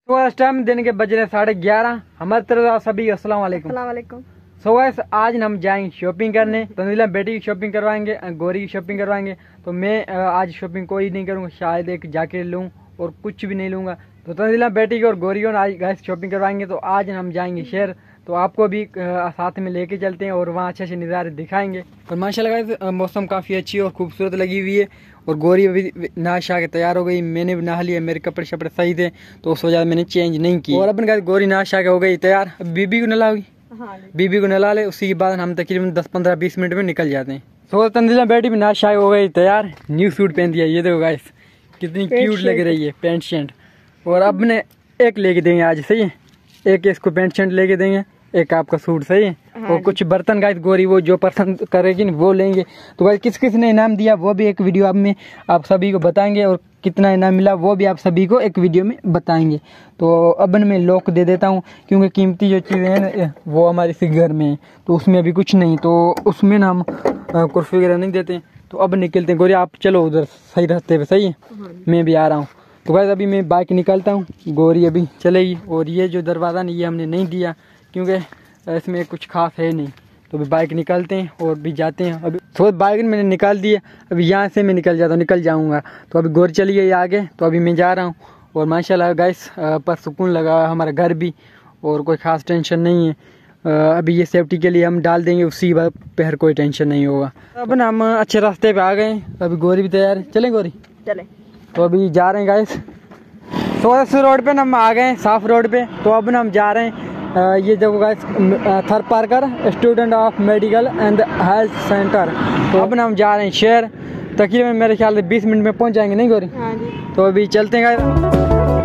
तो इस टाइम दिन के बज रहे 11:30। हमारे तरफ सभी अस्सलाम वालेकुम। सो गाइस आज हम जाएंगे शॉपिंग करने। तंजीला बेटी की शॉपिंग करवाएंगे, गोरी की शॉपिंग करवाएंगे। तो मैं आज शॉपिंग कोई नहीं करूँगा, शायद एक जैकेट लूँ और कुछ भी नहीं लूँगा। तो तंजीला बेटी की और गोरी को आज गाइस शॉपिंग करवाएंगे। तो आज हम जाएंगे शहर, तो आपको भी साथ में लेके चलते हैं और वहाँ अच्छे अच्छे नज़ारे दिखाएंगे। और माशाल्लाह गाइस मौसम काफ़ी अच्छी और खूबसूरत लगी हुई है। और गोरी अभी नहा शा के तैयार हो गई, मैंने भी नहा लिया, मेरे कपड़े शपड़े सही थे तो उस वजह मैंने चेंज नहीं किए। और अपन गाइस गोरी नहा शा के हो गई तैयार। अब बीबी को नहलाओगी? हाँ, बीबी को नहला ले, उसी के बाद हम तकरीबन 10-15-20 मिनट में निकल जाते हैं। तो तंजीला बेटी भी नहा शा हो गई तैयार, न्यू सूट पहन दिया। ये देखो गाइस कितनी क्यूट लग रही है, पैंट शर्ट। और अब ने एक लेके देंगे आज, सही है, एक इसको पैंट शर्ट लेके देंगे, एक आपका सूट, सही है। और कुछ बर्तन गाइस गोरी वो जो पसंद करेगी वो लेंगे। तो गाइस किस किस ने इनाम दिया वो भी एक वीडियो में आप सभी को बताएंगे, और कितना इनाम मिला वो भी आप सभी को एक वीडियो में बताएंगे। तो अब मैं लॉक दे देता हूँ, क्योंकि कीमती जो चीज़ें हैं ना वो हमारे इसी घर में है, तो उसमें अभी कुछ नहीं, तो उसमें ना हम कुर्सी वगैरह नहीं देते। तो अब निकलते हैं। गोरी आप चलो उधर सही रास्ते पे, सही है, मैं भी आ रहा हूँ। तो गाइस अभी मैं बाइक निकालता हूँ, गोरी अभी चलेगी। और ये जो दरवाज़ा नहीं ये हमने नहीं दिया, क्योंकि इसमें कुछ खास है नहीं। तो अभी बाइक निकालते हैं और भी जाते हैं। अभी थोड़ी बाइक मैंने निकाल दी है, अभी यहाँ से मैं निकल जाऊँगा। तो अभी गोरी चली गई आगे, तो अभी मैं जा रहा हूँ। और माशाल्लाह गाइस पर सुकून लगा है हमारा घर भी, और कोई ख़ास टेंशन नहीं है। अभी ये सेफ्टी के लिए हम डाल देंगे, उसी बात पर कोई टेंशन नहीं होगा। अब ना हम अच्छे रास्ते पे आ गए, अभी गोरी भी तैयार है। चलें गोरी? चलें। तो अभी जा रहे हैं गाइस, तो इस रोड पे ना हम आ गए, साफ रोड पे। तो अब ना हम जा रहे हैं ये देखो guys Thar Parkar student of medical and health centre. तो अब ना हम जा रहे हैं शहर, तकरीबन मेरे ख्याल से 20 मिनट में पहुंच जाएंगे, नहीं गोरी? हाँ जी। तो अभी चलते हैं गाइस।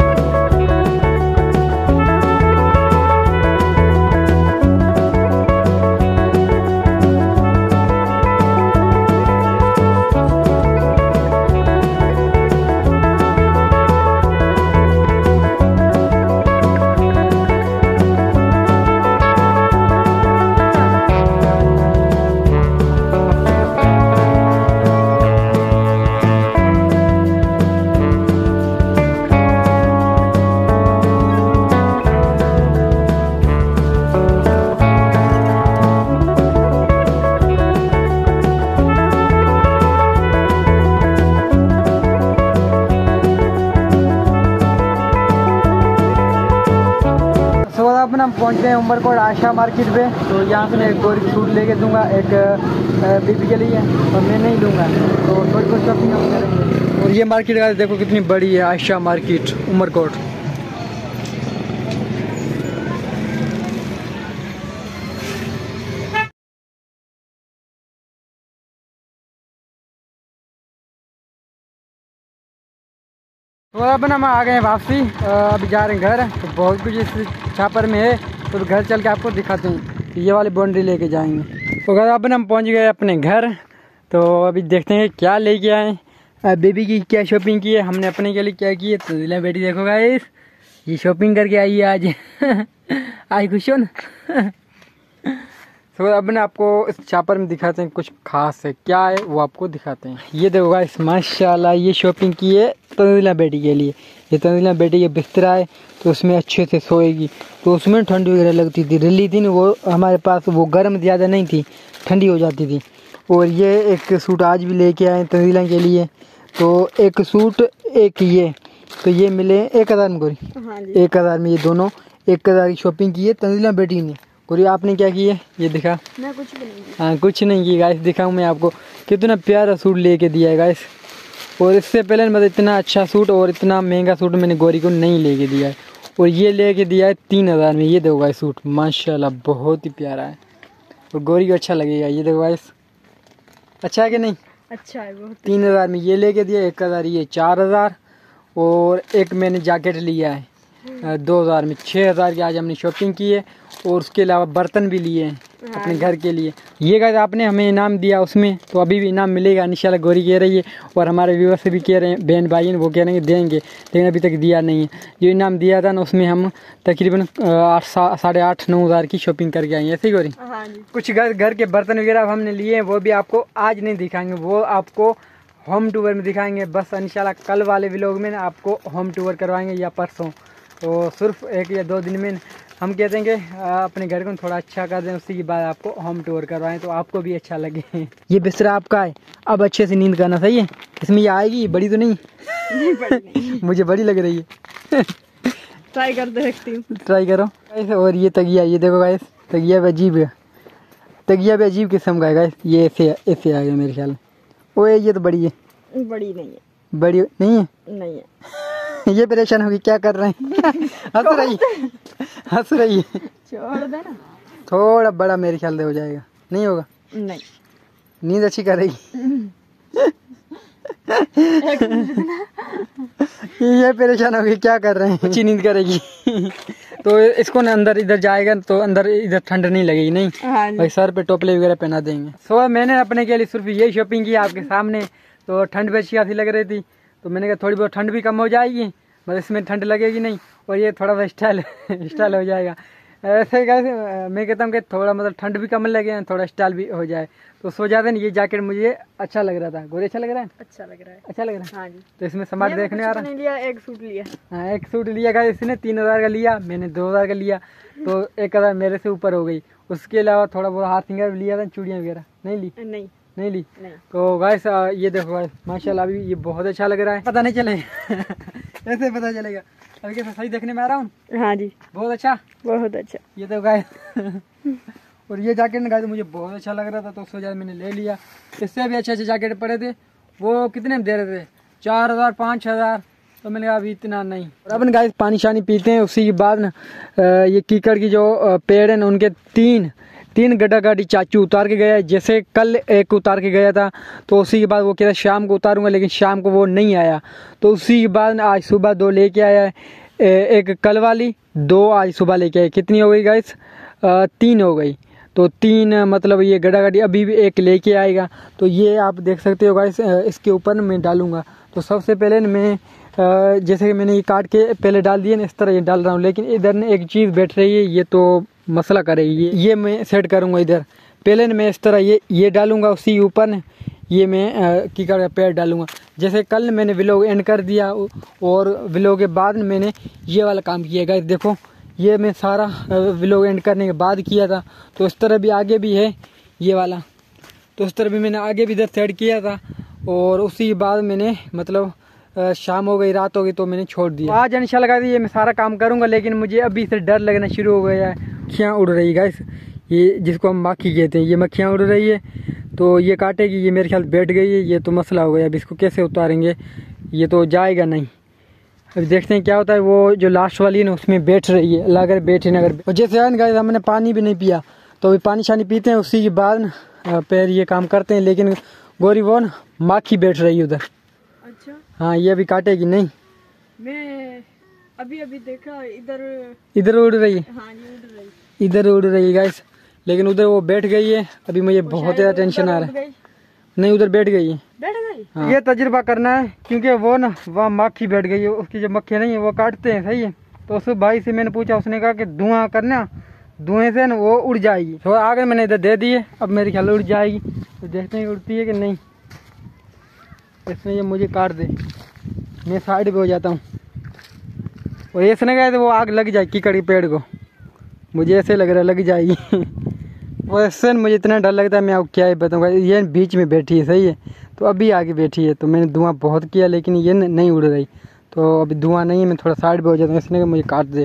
अपना हम पहुँच गए उमरकोट आशा मार्केट पे। तो यहाँ से मैं एक गोरी सूट लेके दूंगा, एक बीबी के लिए, और मैं नहीं लूँगा। तो थोड़ी बहुत शॉपिंग हम करेंगे। और ये मार्केट का देखो कितनी बड़ी है, आशा मार्केट उमरकोट। तो अब ना हम आ गए वापसी, अभी जा रहे हैं घर। तो बहुत कुछ इस छापर में है, तो घर चल के आपको दिखाते हैं। ये वाली बाउंड्री लेके जाएंगे। तो घर अब हम पहुंच गए अपने घर। तो अभी देखते हैं क्या लेके आए। बेबी की क्या शॉपिंग की है, हमने अपने के लिए क्या की है। तो बेटी देखो गाइस ये शॉपिंग करके आई है आज आज खुश हो ना तो अब ना आपको इस छापर में दिखाते हैं, कुछ खास है क्या है वो आपको दिखाते हैं। ये देखो गाइस माशाल्लाह ये शॉपिंग की है तंजीला बेटी के लिए। ये तंजीला बेटी ये बिस्तरा है, तो उसमें अच्छे से सोएगी। तो उसमें ठंडी वगैरह लगती थी, रिली थी ना वो, हमारे पास वो गर्म ज़्यादा नहीं थी, ठंडी हो जाती थी। और ये एक सूट आज भी लेके आए तंजीला के लिए। तो एक सूट एक ये, तो ये मिले 1000 में गोरी। हाँ 1000 में ये दोनों 1000 की शॉपिंग की है तंजीला बेटी ने। गोरी आपने क्या की है ये दिखा? मैं कुछ भी नहीं। हाँ कुछ नहीं की गाइस, दिखाऊँ मैं आपको कितना प्यारा सूट लेके दिया है गाइस। और इससे पहले मतलब इतना अच्छा सूट और इतना महंगा सूट मैंने गोरी को नहीं लेके दिया है। और ये लेके दिया है 3000 में। ये देखो गाइस सूट माशाल्लाह बहुत ही प्यारा है, और गोरी को अच्छा लगेगा। ये देखो गाइस अच्छा है कि नहीं? अच्छा है बहुत। 3000 में ये लेके दिया, 1000 ये 4000, और एक मैंने जैकेट लिया है 2000 में। 6000 की आज हमने शॉपिंग की है। और उसके अलावा बर्तन भी लिए हैं अपने घर के लिए। ये गाइस आपने हमें इनाम दिया उसमें, तो अभी भी इनाम मिलेगा इंशाल्लाह। गोरी कह रही है और हमारे व्यूअर्स से भी कह रहे हैं, बहन भाई वो कह रहे हैं देंगे, लेकिन अभी तक दिया नहीं है। जो इनाम दिया था ना उसमें हम तकरीबन 8,500-9 हज़ार की शॉपिंग करके आए हैं, ऐसे ही गोरी? हाँ जी। कुछ घर के बर्तन वगैरह हमने लिए हैं, वो भी आपको आज नहीं दिखाएंगे, वो आपको होम टूर में दिखाएंगे बस इंशाल्लाह। कल वाले व्लॉग में ना आपको होम टूर करवाएंगे या परसों। तो सिर्फ 1 या 2 दिन में हम कहते हैं कि अपने घर को थोड़ा अच्छा कर दें, उसी के बाद आपको होम टूर करवाएं तो आपको भी अच्छा लगे। ये बिस्तरा आपका है, अब अच्छे से नींद करना, सही है। इसमें ये आएगी, बड़ी तो नहीं? नहीं बड़ी नहीं। मुझे बड़ी लग रही है। ट्राई कर देखती हूँ। ट्राई करो। और ये तकिया, ये देखो गाइस, तकिया भी अजीब है, तकिया भी अजीब किस्म का है गाइस। ये ऐसे आ गया मेरे ख्याल में। ओए ये तो बड़ी है। बड़ी नहीं है। बड़ी नहीं है? नहीं है। ये परेशान होगी, क्या कर रहे हैं? हंस रही है। छोड़ देना। थोड़ा बड़ा मेरे ख्याल से हो जाएगा, नहीं होगा? नहीं। नींद अच्छी करेगी। ये परेशान होगी, क्या कर रहे हैं? अच्छी नींद करेगी। तो इसको ना अंदर इधर जाएगा तो अंदर इधर ठंड नहीं लगेगी। नहीं भाई, सर पे टोपले वगैरह पहना देंगे। सो मैंने अपने के लिए सिर्फ यही शॉपिंग की आपके सामने। तो ठंड भी अच्छी खासी लग रही थी, तो मैंने कहा थोड़ी बहुत ठंड भी कम हो जाएगी, मतलब इसमें ठंड लगेगी नहीं, और ये थोड़ा सा स्टाइल हो जाएगा। ऐसे मैं कहता हूँ कि थोड़ा मतलब ठंड भी कम लगे, थोड़ा स्टाइल भी हो जाए, तो सो जाते हैं। ये जैकेट मुझे अच्छा लग रहा था। गोरे अच्छा लग रहा है? अच्छा लग रहा है। अच्छा लग रहा है, हाँ जी। तो इसमें सामान देखने आ रहा है। लिया एक सूट लिया। हाँ, एक सूट लिया गया इसने 3000 का लिया, मैंने 2000 का लिया, तो 1000 मेरे से ऊपर हो गई। उसके अलावा थोड़ा बहुत हाथ फिंगर लिया था, चूड़ियाँ वगैरह नहीं ली। नहीं ली। तो गाइस ये देखो गाइस, माशाल्लाह अभी ये बहुत अच्छा लग रहा है। पता नहीं चलेगा। ऐसे पता चलेगा। अभी कैसा सही देखने में आ रहा हूँ? हाँ जी, बहुत अच्छा, बहुत अच्छा। ये तो गाइस और ये जैकेट गाइस मुझे बहुत अच्छा लग रहा था, तो सोचा मैंने ले लिया। इससे भी अच्छे जैकेट पड़े थे, वो कितने में दे रहे थे? 4000 5000। तो मैंने कहा अभी इतना नहीं। और अपन गाइस पानी शानी पीते हैं। उसी के बाद ना ये कीकड़ की जो पेड़ है ना, उनके तीन गड्ढा गाड़ी चाचू उतार के गया। जैसे कल एक उतार के गया था, तो उसी के बाद वो कहता शाम को उतारूंगा, लेकिन शाम को वो नहीं आया। तो उसी के बाद आज सुबह 2 लेके आया है, एक कल वाली, 2 आज सुबह लेके आए। कितनी हो गई गाइस? 3 हो गई। तो 3 मतलब ये गड्ढा गाड़ी अभी भी एक लेके आएगा। तो ये आप देख सकते हो गाइस, इसके ऊपर ना मैं डालूंगा। तो सबसे पहले ना मैं जैसे कि मैंने ये काट के पहले डाल दिए ना, इस तरह ये डाल रहा हूँ। लेकिन इधर ने एक चीज़ बैठ रही है, ये तो मसला करेगी। ये मैं सेट करूँगा इधर। पहले ना मैं इस तरह ये डालूंगा, उसी ऊपर न ये मैं कीकड़ का पेड़ डालूंगा। जैसे कल मैंने व्लॉग एंड कर दिया, और व्लॉग के बाद मैंने ये वाला काम किया गाइस। देखो ये मैं सारा व्लॉग एंड करने के बाद किया था। तो इस तरह भी आगे भी है ये वाला, तो इस तरह भी मैंने आगे भी इधर सेट किया था। और उसी के बाद मैंने मतलब शाम हो गई, रात हो गई, तो मैंने छोड़ दिया। आज इंशाल्लाह गाइस ये मैं सारा काम करूंगा, लेकिन मुझे अभी से डर लगना शुरू हो गया है। मक्खियाँ उड़ रही गाइस, ये जिसको हम माखी कहते हैं, ये मक्खियाँ उड़ रही है। तो ये काटेगी, ये मेरे ख्याल बैठ गई है। ये तो मसला हो गया, अब इसको कैसे उतारेंगे? ये तो जाएगा नहीं। अभी देखते हैं क्या होता है। वो जो लास्ट वाली है ना, उसमें बैठ रही है। अल्लाह अगर बैठे ना, अगर जैसे है ना गाइस, हमने पानी भी नहीं पिया, तो अभी पानी शानी पीते हैं, उसी के बाद पैर ये काम करते हैं। लेकिन गोरी वो ना माखी बैठ रही है उधर। अच्छा हाँ, ये अभी काटेगी नहीं। मैं अभी देखा इधर उड़ रही है। हाँ, ये उड़ रही है, इधर उड़ रही है गाइस, लेकिन उधर वो बैठ गई है। अभी मुझे बहुत ज़्यादा टेंशन आ रहा है। नहीं, उधर बैठ गई है। हाँ। ये तजुर्बा करना है, क्योंकि वो ना वहाँ माखी बैठ गई है। उसकी जो मक्खियाँ नहीं है वो काटते हैं, सही है। तो उस भाई से मैंने पूछा, उसने कहा कि धुआं करना, धुएं से ना वो उड़ जाएगी। तो आगे मैंने इधर दे दी है, अब मेरे ख्याल उड़ जाएगी। तो देखते हैं उड़ती है कि नहीं। इसमें ये मुझे काट दे, मैं साइड पे हो जाता हूँ। और ऐसे नहीं गए तो वो आग लग जाएगी कीकड़ के पेड़ को, मुझे ऐसे लग रहा है लग जाएगी। वैसे मुझे इतना डर लगता है, मैं अब क्या ही बताऊँगा। ये बीच में बैठी है, सही है, तो अभी आगे बैठी है। तो मैंने धुआं बहुत किया, लेकिन ये नहीं उड़ रही। तो अभी धुआं नहीं है, मैं थोड़ा साइड पे हो जाता हूँ, इसने मुझे काट दे।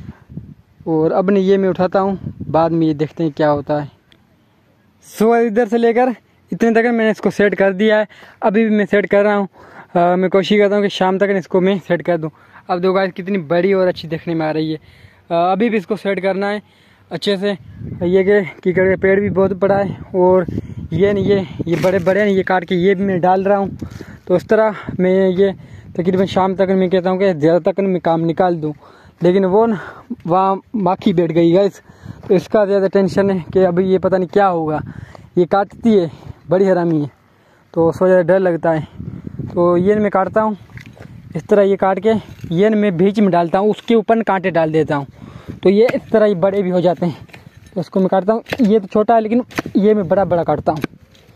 और अब नहीं, ये मैं उठाता हूँ, बाद में ये देखते हैं क्या होता है। सुबह इधर से लेकर इतने तक मैंने इसको सेट कर दिया है। अभी भी मैं सेट कर रहा हूँ। मैं कोशिश करता हूँ कि शाम तक इसको मैं सेट कर दूँ। अब दो गाइस कितनी बड़ी और अच्छी देखने में आ रही है। अभी भी इसको सेट करना है अच्छे से। ये के कीकड़ के पेड़ भी बहुत बड़ा है, और ये बड़े बड़े हैं, ये काट के ये भी मैं डाल रहा हूँ। तो इस तरह मैं ये तकरीबन शाम तक मैं कहता हूँ कि ज़्यादा तक मैं काम निकाल दूँ। लेकिन वो ना वहाँ माखी बैठ गई गाइस, तो इसका ज़्यादा टेंशन है कि अभी ये पता नहीं क्या होगा। ये काटती है, बड़ी हरामी है, तो उसको ज़्यादा डर लगता है। तो ये मैं काटता हूँ इस तरह, ये काट के ये मैं बीच में डालता हूँ, उसके ऊपर कांटे डाल देता हूँ, तो ये इस तरह ही बड़े भी हो जाते हैं। तो उसको मैं काटता हूँ। ये तो छोटा है, लेकिन ये मैं बड़ा बड़ा काटता हूँ।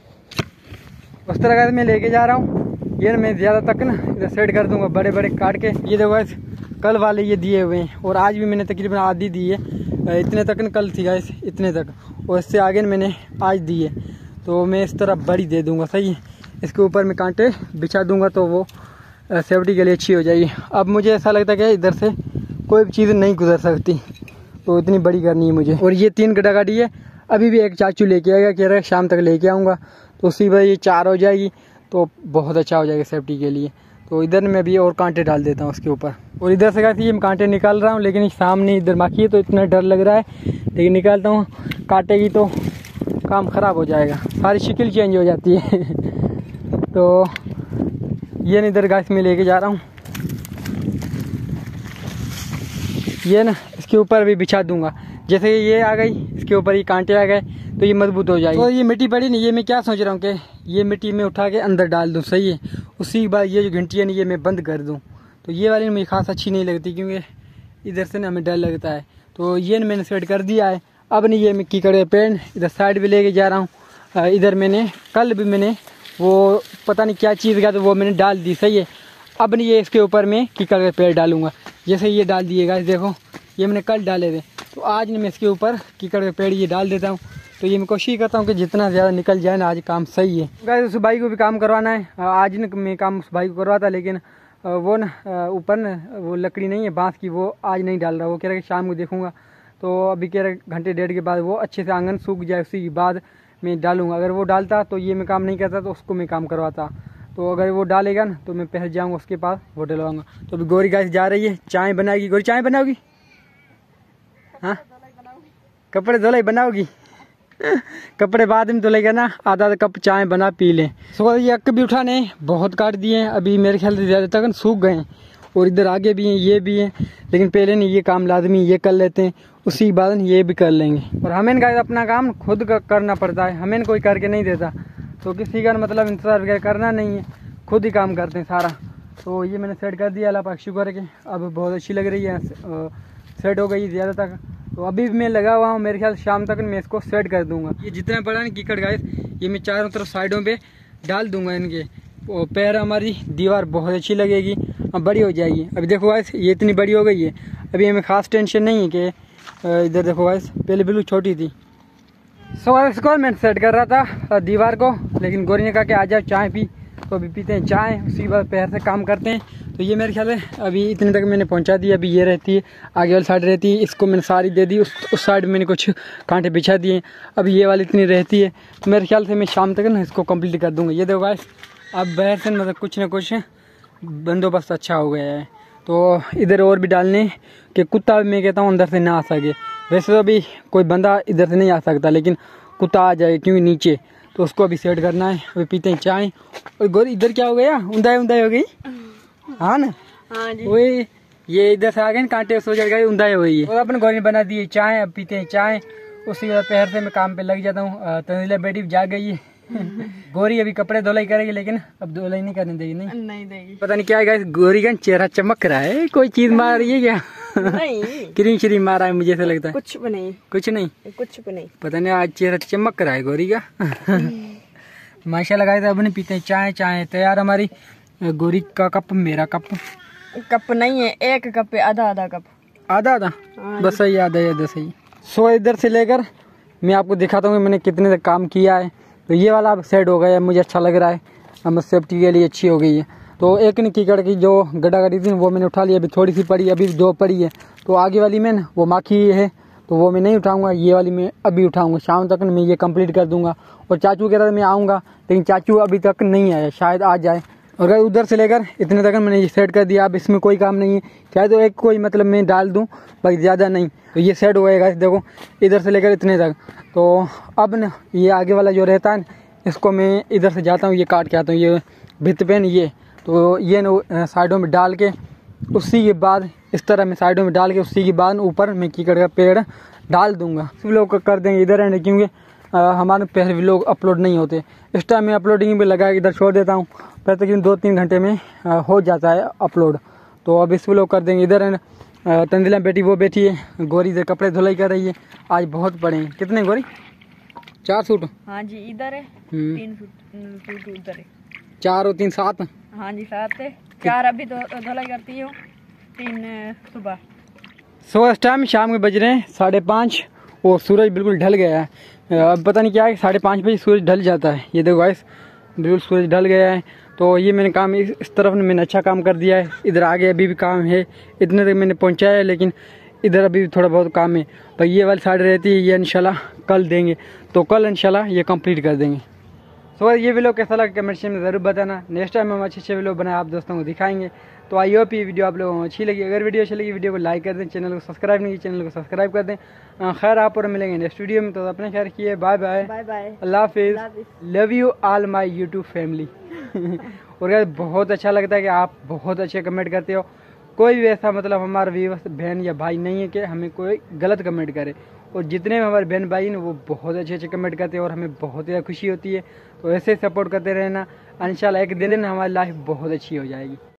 उस तरह का मैं लेके जा रहा हूँ। ये मैं ज़्यादा तक ना इधर सेट कर दूँगा, बड़े बड़े काट के। ये देखो कल वाले ये दिए हुए हैं और आज भी मैंने तकरीबन आधी दी है। इतने तक न कल थी गाइस, इतने तक, और इससे आगे मैंने आज दी है। तो मैं इस तरह बड़ी दे दूंगा, सही है। इसके ऊपर मैं कांटे बिछा दूंगा तो वो सेफ्टी के लिए अच्छी हो जाएगी। अब मुझे ऐसा लगता है कि इधर से कोई भी चीज़ नहीं गुजर सकती, तो इतनी बड़ी करनी है मुझे। और ये 3 गड्ढा गाड़ी है, अभी भी एक चाचू लेके आएगा, कह रहा है शाम तक लेके आऊँगा, तो उसी पर ये 4 हो जाएगी तो बहुत अच्छा हो जाएगा सेफ्टी के लिए। तो इधर मैं भी और कांटे डाल देता हूँ उसके ऊपर। और इधर से कहती है मैं कांटे निकाल रहा हूँ, लेकिन सामने इधर माखी है तो इतना डर लग रहा है, लेकिन निकालता हूँ। काटेगी तो काम ख़राब हो जाएगा, सारी शक्ल चेंज हो जाती है। तो ये इधर गाइस में लेके जा रहा हूँ, ये ना इसके ऊपर भी बिछा दूंगा। जैसे ये आ गई, इसके ऊपर ये कांटे आ गए तो ये मजबूत हो जाएगी। तो ये मिट्टी पड़ी नहीं, ये मैं क्या सोच रहा हूँ कि ये मिट्टी में उठा के अंदर डाल दूँ, सही है। उसी के बाद ये जो घंटी है ना ये मैं बंद कर दूँ। तो ये वाली मुझे खास अच्छी नहीं लगती, क्योंकि इधर से ना हमें डर लगता है। तो ये मैंने सेट कर दिया है। अब नहीं ये मैं कीकड़ के पेड़ इधर साइड भी लेके जा रहा हूँ। इधर मैंने कल भी मैंने वो पता नहीं क्या चीज़ का तो वो मैंने डाल दी, सही है। अब नहीं ये इसके ऊपर मैं कीकड़ के पेड़ डालूंगा, जैसे ये डाल दिएगा, देखो ये मैंने कल डाले थे। तो आज मैं इसके ऊपर कीकड़ के पेड़ ये डाल देता हूँ। तो ये मैं कोशिश करता हूँ कि जितना ज़्यादा निकल जाए ना, आज काम सही है। गाइस उस भाई को भी काम करवाना है, आज न मैं काम उस भाई को करवाता, लेकिन वो ना ऊपर ना वो लकड़ी नहीं है बांस की, वो आज नहीं डाल रहा। वो कह रहा है कि शाम को देखूंगा। तो अभी कह रहा है घंटे डेढ़ के बाद वो अच्छे से आंगन सूख जाए, उसी के बाद मैं डालूंगा। अगर वो डालता तो ये मैं काम नहीं करता, तो उसको मैं काम करवाता। तो अगर वो डालेगा ना तो मैं पहले जाऊँगा उसके पास, वो डलवाऊँगा। तो अभी गोरी गाइस जा रही है, चाय बनाएगी। गोरी चाय बनाओगी? हाँ, कपड़े धुलाई बनाओगी? कपड़े बाद में धुलेगा ना, आधा कप चाय बना पी लें। सो ये अक भी उठाने बहुत काट दिए हैं, अभी मेरे ख्याल से ज़्यादा तक सूख गए हैं। और इधर आगे भी हैं, ये भी हैं, लेकिन पहले नहीं ये काम लाजमी ये कर लेते हैं, उसी के बाद ये भी कर लेंगे। और हमें गाइस अपना काम खुद करना पड़ता है, हमें कोई करके नहीं देता। तो किसी का मतलब इंतजार वगैरह करना नहीं है, खुद ही काम करते हैं सारा। तो ये मैंने सेट कर दिया, अल्लाह पाक शुक्र के अब बहुत अच्छी लग रही है, सेट हो गई ज़्यादा तक। तो अभी भी मैं लगा हुआ हूँ, मेरे ख्याल शाम तक मैं इसको सेट कर दूंगा। ये जितना बड़ा ना कीकड़ गाइस, ये मैं चारों तरफ साइडों पे डाल दूंगा इनके। और पैर हमारी दीवार बहुत अच्छी लगेगी, अब बड़ी हो जाएगी। अभी देखो गाइस ये इतनी बड़ी हो गई है, अभी हमें खास टेंशन नहीं है कि इधर देखो गाइस पहले बिल्कुल छोटी थी। सो इसको मैं सेट कर रहा था दीवार को, लेकिन गोरी ने कहा कि आ जाओ चाय पी। तो अभी पीते हैं चाय, उसी के बाद पैर से काम करते हैं। तो ये मेरे ख्याल है अभी इतने तक मैंने पहुंचा दिया। अभी ये रहती है आगे वाली साइड रहती है, इसको मैंने सारी दे दी। उस साइड में मैंने कुछ कांटे बिछा दिए, अभी ये वाली इतनी रहती है। तो मेरे ख्याल से मैं शाम तक ना इसको कंप्लीट कर दूंगा। ये देखो गाइस अब बाहर से मतलब कुछ ना कुछ बंदोबस्त अच्छा हो गया है। तो इधर और भी डालने कि कुत्ता मैं कहता हूँ अंदर से ना आ सके। वैसे तो अभी कोई बंदा इधर से नहीं आ सकता, लेकिन कुत्ता आ जाए क्योंकि नीचे, तो उसको अभी सेट करना है। अभी पीते हैं चाय। और गोरी इधर क्या हो गया, उंदाई हो गई? हाँ ना, हाँ जी। वही ये इधर से आ गए कांटे सो जाएगा, उंदाई हो गई है। और अपने गोरी बना दी चाय, अब पीते हैं चाय। उसी बाद पहर से मैं काम पे लग जाता हूँ। तंजीला बेटी जाग गई है। गोरी अभी कपड़े धुलाई करेगी, लेकिन अब धुलाई नहीं करने देगी। नहीं देगी। पता नहीं क्या है गाइस, गोरी का चेहरा चमक रहा है, कोई चीज मार रही है क्या? नहीं क्रीम श्रीम मारा है, मुझे ऐसा लगता है। कुछ भी नहीं, कुछ नहीं, कुछ भी नहीं। पता नहीं आज चेहरा चमक रहा है गोरी का। माशाल्लाह गाइस अब नहीं पीते चाय। चाय तैयार हमारी। गोरी का कप, मेरा कप। कप नहीं है, एक कप है, आधा आधा कप। आधा आधा, बस सही आधा सही। सो इधर से लेकर मैं आपको दिखाता हूँ मैंने कितने तक काम किया है। तो ये वाला अब सेट हो गया है, मुझे अच्छा लग रहा है, हम सेफ्टी के लिए अच्छी हो गई है। तो एक ने कीकड़ की जो गड्ढा गड़ी थी वो मैंने उठा लिया, अभी थोड़ी सी पड़ी, अभी 2 पड़ी है। तो आगे वाली में ना वो माखी है, तो वो मैं नहीं उठाऊंगा, ये वाली मैं अभी उठाऊंगा। शाम तक मैं ये कंप्लीट कर दूंगा। और चाचू कह रहा था मैं आऊँगा, लेकिन चाचू अभी तक नहीं आया, शायद आ जाए। और उधर से लेकर इतने तक मैंने ये सेट कर दिया। अब इसमें कोई काम नहीं है, चाहे तो एक कोई मतलब मैं डाल दूँ, बाकी ज़्यादा नहीं। तो ये सेट हो गएगा, देखो इधर से लेकर इतने तक। तो अब न ये आगे वाला जो रहता है इसको मैं इधर से जाता हूँ, ये काट के आता हूँ, ये भित्त पेन ये। तो ये न साइडों में डाल के उसी के बाद इस तरह मैं साइडों में डाल के उसी के बाद ऊपर मैं कीकड़ का पेड़ डाल दूंगा। सब लोग कर देंगे इधर है, क्योंकि हमारे पहले भी लोग अपलोड नहीं होते। इस टाइम मैं अपलोडिंग भी लगा के इधर छोड़ देता हूँ, फिर तकरीबन 2-3 घंटे में हो जाता है अपलोड। तो अब इस लोग कर देंगे। इधर है तंजीला बेटी, वो बैठी है। गोरी इधर कपड़े धुलाई कर रही है, आज बहुत पड़े हैं। कितने गोरी? 4 सूट? हाँ जी, इधर है 3 सूट उधर है। 4 और 3 7? हाँ जी 7 है, 4 अभी धुलाई करती हो। 3 सुबह। सो इस टाइम शाम के बज रहे हैं 5:30 और सूरज बिल्कुल ढल गया है। अब पता नहीं क्या है, 5:30 बजे सूरज ढल जाता है। ये देखो गाइस, बिल्कुल सूरज ढल गया है। तो ये मैंने काम इस तरफ मैंने अच्छा काम कर दिया है। इधर आगे अभी भी काम है, इतने तक मैंने पहुँचाया है, लेकिन इधर अभी भी थोड़ा बहुत काम है। पर ये वाली साइड रहती है, ये इंशाल्लाह कल देंगे, तो कल इंशाल्लाह ये कंप्लीट कर देंगे। सो ये वीडियो कैसा लगा कमेंट सेक्शन में ज़रूर बताना। नेक्स्ट टाइम हम अच्छे वीडियो बनाए आप दोस्तों को दिखाएंगे। तो आई होप ये वीडियो आप लोगों को अच्छी लगी। अगर वीडियो अच्छी लगी वीडियो को लाइक कर दें, चैनल को सब्सक्राइब नहीं किया चैनल को सब्सक्राइब कर दें। खैर आप और मिलेंगे नेक्स्ट वीडियो में, तो अपने ख्याल रखिए। बाय बाय, बाय बाय, अल्लाह हाफिज़, love you all my YouTube family. और यार बहुत अच्छा लगता है कि आप बहुत अच्छे कमेंट करते हो। कोई भी ऐसा मतलब हमारा व्यूअर्स बहन या भाई नहीं है कि हमें कोई गलत कमेंट करे, और जितने भी हमारे बहन भाई हैं वो बहुत अच्छे कमेंट करते हैं और हमें बहुत ज़्यादा खुशी होती है। तो ऐसे सपोर्ट करते रहना, इंशाल्लाह एक दिन हमारी लाइफ बहुत अच्छी हो जाएगी।